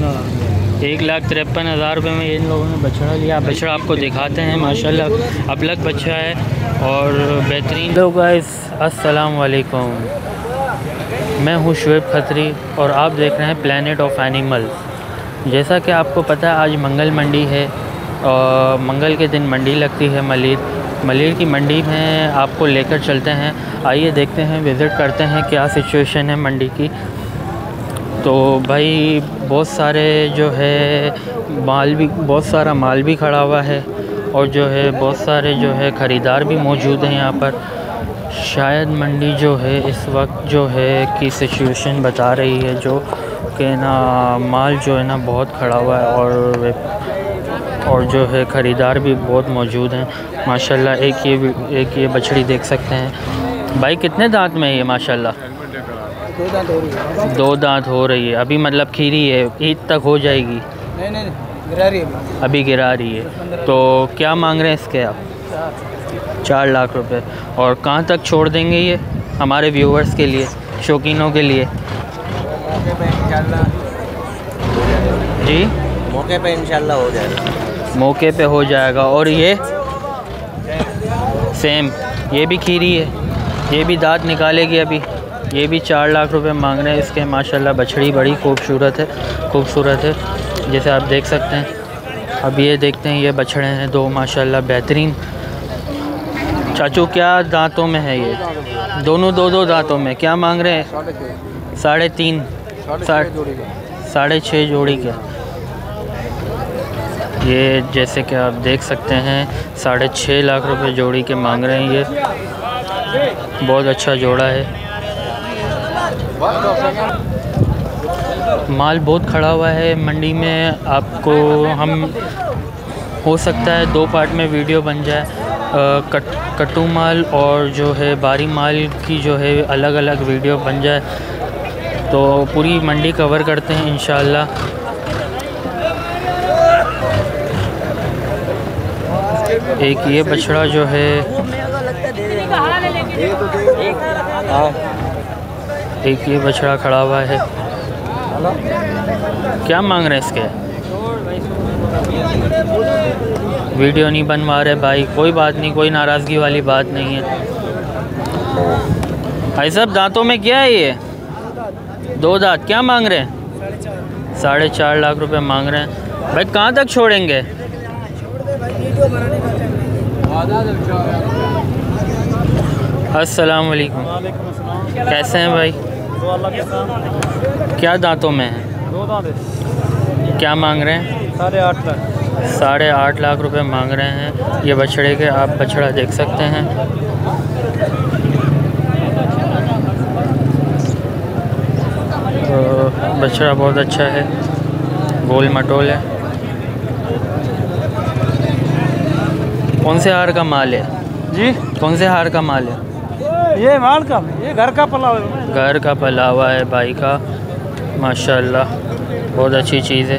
1,53,000 रुपये में इन लोगों ने बछड़ा लिया। बछड़ा आपको दिखाते हैं, माशाल्लाह अबलग बच्चा है और बेहतरीन। हेलो गाइस, अस्सलाम वालेकुम। मैं हूँ शुएब खत्री और आप देख रहे हैं प्लैनेट ऑफ एनिमल्स। जैसा कि आपको पता है आज मंगल मंडी है और मंगल के दिन मंडी लगती है मलिर की मंडी में आपको लेकर चलते हैं। आइए देखते हैं, विज़िट करते हैं क्या सिचुएशन है मंडी की। तो भाई बहुत सारे जो है बहुत सारा माल भी खड़ा हुआ है और जो है बहुत सारे जो है ख़रीदार भी मौजूद हैं यहाँ पर। शायद मंडी जो है इस वक्त जो है की सिचुएशन बता रही है जो कि ना माल जो है ना बहुत खड़ा हुआ है और जो है ख़रीदार भी बहुत मौजूद हैं माशाल्लाह। एक ये बछड़ी देख सकते हैं। भाई कितने दांत में है ये माशाल्लाह? 2 दांत हो रही है अभी, मतलब खीरी है, ईद तक हो जाएगी? नहीं गिरा रही है अभी गिरा रही है। तो क्या मांग रहे हैं इसके आप? 4 लाख रुपए। और कहाँ तक छोड़ देंगे ये हमारे व्यूअर्स के लिए, शौकीनों के लिए? जी मौके पे इंशाल्लाह हो जाएगा। मौके पे हो जाएगा। और ये सेम, ये भी खीरी है, ये भी दांत निकालेगी अभी। ये भी 4 लाख रुपए मांग रहे हैं इसके। माशाल्लाह बछड़ी बड़ी खूबसूरत है जैसे आप देख सकते हैं। अब ये देखते हैं, ये बछड़े हैं 2 माशाल्लाह बेहतरीन। चाचू क्या दांतों में है ये? दोनों 2 दांतों में। क्या मांग रहे हैं? 3.5 6.5 जोड़ी के। ये जैसे कि आप देख सकते हैं 6.5 लाख रुपए जोड़ी के मांग रहे हैं। ये बहुत अच्छा जोड़ा है। माल बहुत खड़ा हुआ है मंडी में। आपको हो सकता है 2 पार्ट में वीडियो बन जाए, कट्टू माल और जो है बारी माल की जो है अलग अलग वीडियो बन जाए। तो पूरी मंडी कवर करते हैं इंशाल्लाह। एक ये बछड़ा जो है एक ये बछड़ा खड़ा हुआ है। क्या मांग रहे हैं इसके? वीडियो नहीं बनवा रहे भाई, कोई बात नहीं, कोई नाराज़गी वाली बात नहीं है। भाई साहब दांतों में क्या है ये? 2 दांत। क्या मांग रहे हैं? 4.5 लाख रुपए मांग रहे हैं। भाई कहाँ तक छोड़ेंगे? अस्सलाम वालेकुम। कैसे हैं भाई? क्या दांतों में है? 2 दांत। क्या मांग रहे हैं? 8.5 लाख। 8.5 लाख रुपए मांग रहे हैं ये बछड़े के। आप बछड़ा देख सकते हैं। बछड़ा बहुत अच्छा है, गोल मटोल है। कौन से हार का माल है जी? कौन से हार का माल है ये? माल का, ये घर का पला हुआ है। घर का पला हुआ है भाई का, माशाल्लाह बहुत अच्छी चीज़ है।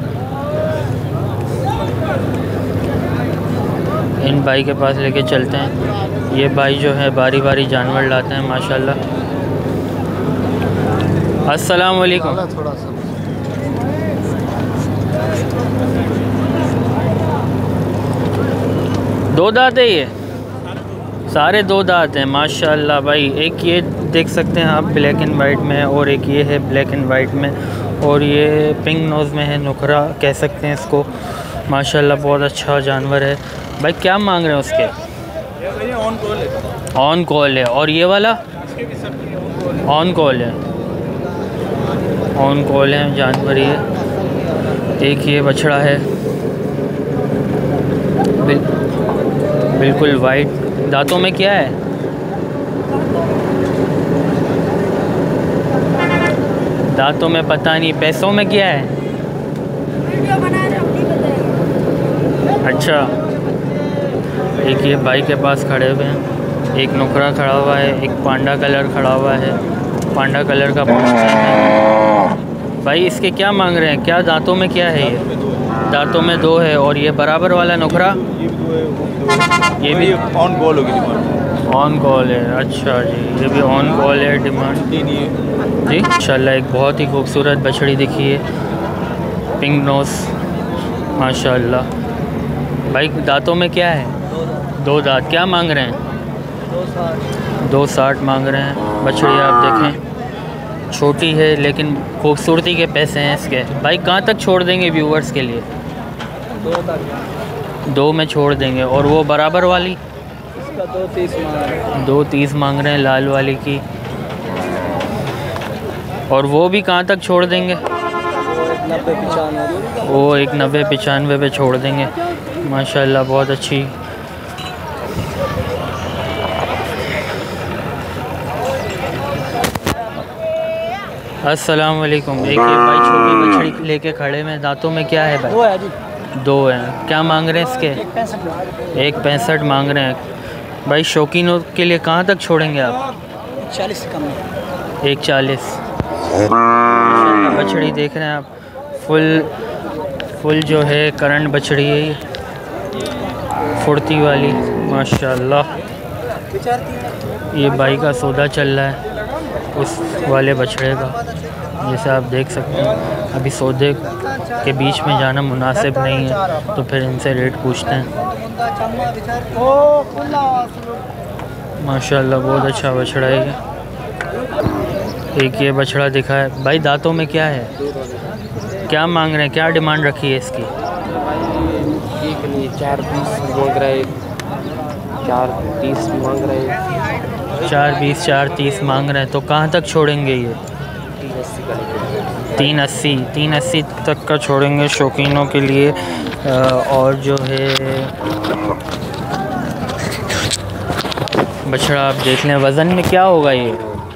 इन भाई के पास लेके चलते हैं। ये भाई जो है बारी बारी जानवर लाते हैं माशाल्लाह। अस्सलाम वालेकुम। दो दांत है ये? सारे 2 दांत हैं माशाल्लाह भाई। एक ये देख सकते हैं आप ब्लैक एंड वाइट में, और एक ये है ब्लैक एंड वाइट में, और ये पिंक नोज़ में है, नुकरा कह सकते हैं इसको। माशाल्लाह बहुत अच्छा जानवर है भाई। क्या मांग रहे हैं उसके? ऑन कॉल है। और ये वाला ऑन कॉल है। ऑन कॉल है जानवर ये। एक ये बछड़ा है बिल्कुल वाइट। दांतों में क्या है? दांतों में पता नहीं। पैसों में क्या है? अच्छा, एक ये भाई के पास खड़े हुए हैं। एक नुकरा खड़ा हुआ है, एक पांडा कलर खड़ा हुआ है। पांडा कलर का पूंछ भाई। इसके क्या मांग रहे हैं? क्या दांतों में क्या है ये? दांतों में 2 है। और ये बराबर वाला नुकरा? ये भी ऑन कॉल होगी डिमांड। ऑन कॉल है। अच्छा जी, ये भी ऑन कॉल है, डिमांड जी। इंशाल्लाह एक बहुत ही खूबसूरत बछड़ी दिखी है। पिंक नोस माशाल्लाह। भाई दांतों में क्या है? 2 दांत। क्या मांग रहे हैं? 260 मांग रहे हैं। बछड़ी आप देखें छोटी है लेकिन खूबसूरती के पैसे हैं इसके। भाई कहाँ तक छोड़ देंगे व्यूवर्स के लिए? 2 में छोड़ देंगे। और वो बराबर वाली? इसका 230 मांग रहे हैं लाल वाली की। और वो भी कहाँ तक छोड़ देंगे? 90-95। वो 90-95 पे छोड़ देंगे माशाल्लाह। बहुत अच्छी। अस्सलाम वालेकुम। एक ये भाई छोटी बछड़ी लेके खड़े में, दांतों में क्या है भाई? 2 है जी। 2 हैं। क्या मांग रहे हैं इसके? 165 मांग रहे हैं। भाई शौकीनों के लिए कहाँ तक छोड़ेंगे आप? 40 से कम नहीं। 140। बछड़ी देख रहे हैं आप, फुल जो है करंट बछड़ी है ये, फुर्ती वाली माशाल्लाह। ये भाई का सौदा चल रहा है उस वाले बछड़े का, जैसे आप देख सकते हैं। अभी सौदे के बीच में जाना मुनासिब नहीं है, तो फिर इनसे रेट पूछते हैं। माशाल्लाह बहुत अच्छा बछड़ा है ये। एक ये बछड़ा दिखा है भाई। दांतों में क्या है? क्या मांग रहे हैं? क्या डिमांड रखी है इसकी? 420 मांग रहे हैं। 430 मांग रहे हैं। 420 430 मांग रहे हैं। तो कहाँ तक छोड़ेंगे ये? 380 तक का छोड़ेंगे शौकीनों के लिए। और जो है बछड़ा आप देख लें, वज़न में क्या होगा ये?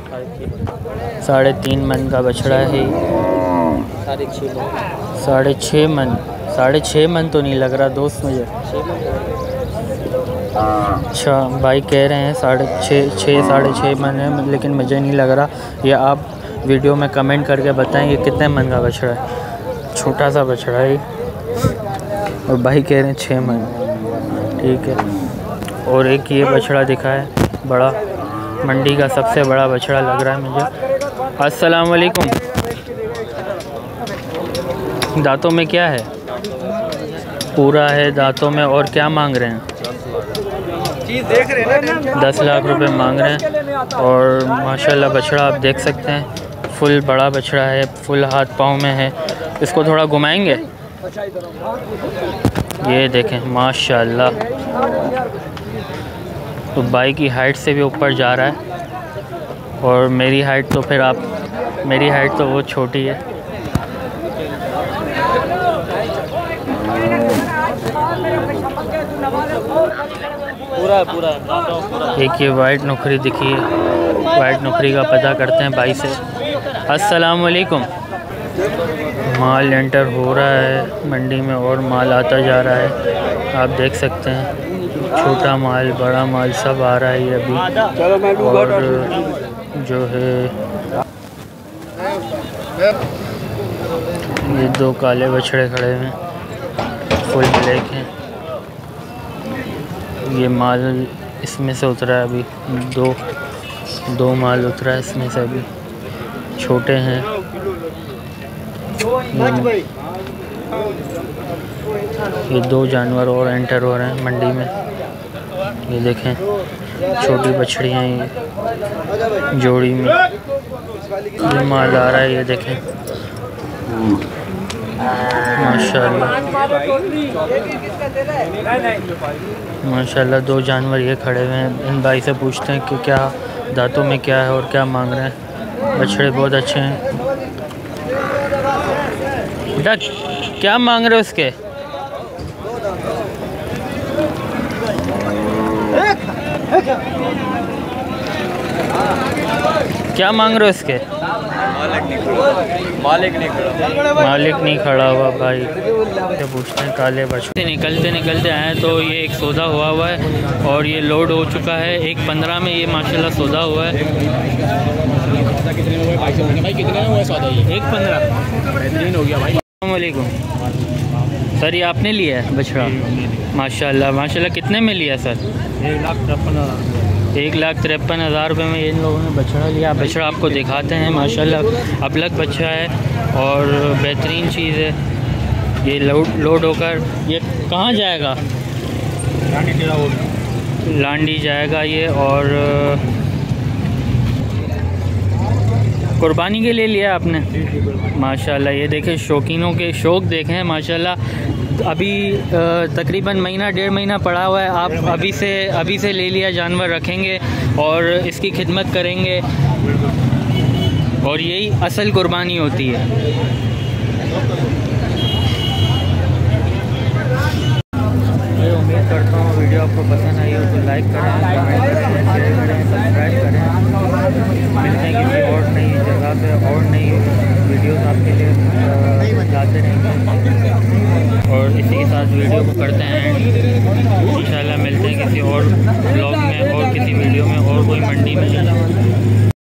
3.5 मन का बछड़ा है। 6.5 मन। 6.5 मन तो नहीं लग रहा दोस्त मुझे। अच्छा भाई कह रहे हैं 6.5 मन है, लेकिन मुझे नहीं लग रहा। ये आप वीडियो में कमेंट करके बताएं ये कितने मन का बछड़ा है। छोटा सा बछड़ा है और भाई कह रहे हैं 6 मन। ठीक है। और एक ये बछड़ा दिखा है बड़ा, मंडी का सबसे बड़ा बछड़ा लग रहा है मुझे। अस्सलाम वालेकुम। दांतों में क्या है? पूरा है दांतों में। और क्या मांग रहे हैं? 10 लाख रुपए मांग रहे हैं। और माशाल्लाह बछड़ा आप देख सकते हैं, फुल बड़ा बछड़ा है, फुल हाथ पाँव में है। इसको थोड़ा घुमाएंगे। ये देखें माशाल्लाह। तो भाई की हाइट से भी ऊपर जा रहा है। और मेरी हाइट तो वो छोटी है। पूरा एक ये वाइट नुकरी दिखी है। वाइट नुकरी का पता करते हैं भाई से। अस्सलाम वालेकुम। माल एंटर हो रहा है मंडी में और माल आता जा रहा है, आप देख सकते हैं। छोटा माल बड़ा माल सब आ रहा है ये अभी। और जो है ये 2 काले बछड़े खड़े हैं, फुल ब्लैक हैं। ये माल इसमें से उतरा है अभी। दो माल उतरा है इसमें से अभी, छोटे हैं। ये 2 जानवर और एंटर हो रहे हैं मंडी में। ये देखें छोटी बछड़ियाँ ये जोड़ी में। ये माल आ रहा है, ये देखें माशाल्लाह 2 जानवर ये खड़े हुए हैं। इन भाई से पूछते हैं कि क्या दांतों में क्या है और क्या मांग रहे हैं। बछड़े बहुत अच्छे हैं। बेटा क्या मांग रहे हो उसके? क्या मांग रहे हो इसके? मालिक नहीं खड़ा हुआ भाई। क्या पूछते हैं काले बछड़े। निकलते आए तो ये एक सौदा हुआ है और ये लोड हो चुका है। 1.15 में ये माशाल्लाह सौदा हुआ है। 1.15 बेहतरीन हो गया भाई। अस्सलाम वालेकुम सर, ये आपने लिया है बछड़ा? माशाल्लाह कितने में लिया सर? 1,53,000 रुपये में इन लोगों ने बछड़ा लिया। बछड़ा आपको दिखाते हैं माशाल्लाह अलग बच्चा है और बेहतरीन चीज़ है। ये लोड होकर ये कहाँ जाएगा? लांडी जाएगा ये। और कुर्बानी के लिए लिया आपने? माशाल्लाह। ये देखें, शौकीनों के शौक़ देखें माशाल्लाह। अभी तकरीबन महीना 1.5 महीना पड़ा हुआ है। आप अभी से ले लिया जानवर, रखेंगे और इसकी खिदमत करेंगे, और यही असल कुर्बानी होती है। मैं उम्मीद करता हूँ वीडियो आपको पसंद आई हो तो लाइक करें, कमेंट करें, शेयर करें, सब्सक्राइब करें। मिलते हैं किसी और नई जगह पे और नई वीडियोस आपके लिए लाते रहेंगे। और इसी के साथ वीडियो को करते हैं इंशाल्लाह। मिलते हैं किसी और ब्लॉग में और किसी वीडियो में और कोई मंडी में।